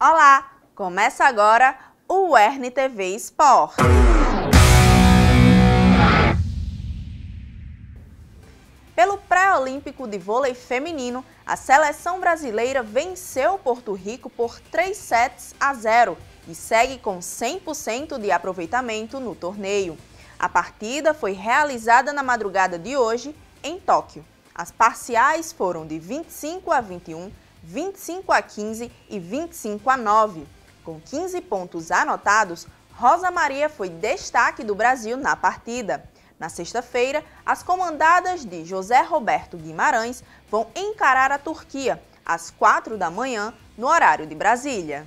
Olá! Começa agora o UERN-TV Sport. Pelo pré-olímpico de vôlei feminino, a seleção brasileira venceu Porto Rico por 3-0 e segue com 100% de aproveitamento no torneio. A partida foi realizada na madrugada de hoje, em Tóquio. As parciais foram de 25-21, 25-15 e 25-9. Com 15 pontos anotados, Rosa Maria foi destaque do Brasil na partida. Na sexta-feira, as comandadas de José Roberto Guimarães vão encarar a Turquia, às 4 da manhã, no horário de Brasília.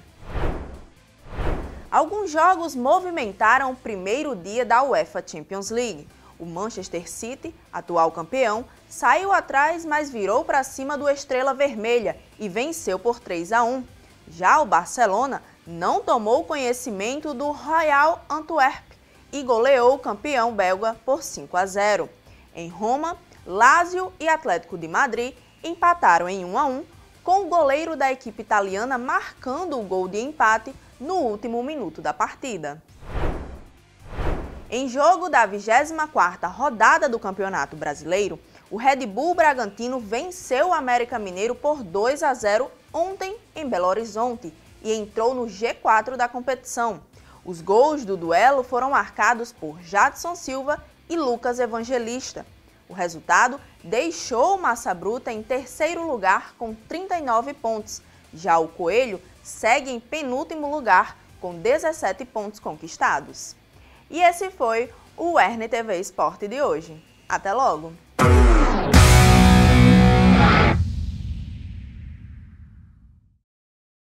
Alguns jogos movimentaram o primeiro dia da UEFA Champions League. O Manchester City, atual campeão, saiu atrás, mas virou para cima do Estrela Vermelha e venceu por 3-1. Já o Barcelona não tomou conhecimento do Royal Antwerp e goleou o campeão belga por 5-0. Em Roma, Lazio e Atlético de Madrid empataram em 1-1, com o goleiro da equipe italiana marcando o gol de empate no último minuto da partida. Em jogo da 24ª rodada do Campeonato Brasileiro, o Red Bull Bragantino venceu o América Mineiro por 2-0 ontem em Belo Horizonte e entrou no G4 da competição. Os gols do duelo foram marcados por Jadson Silva e Lucas Evangelista. O resultado deixou o Massa Bruta em terceiro lugar com 39 pontos. Já o Coelho segue em penúltimo lugar com 17 pontos conquistados. E esse foi o UERN-TV Sport de hoje. Até logo!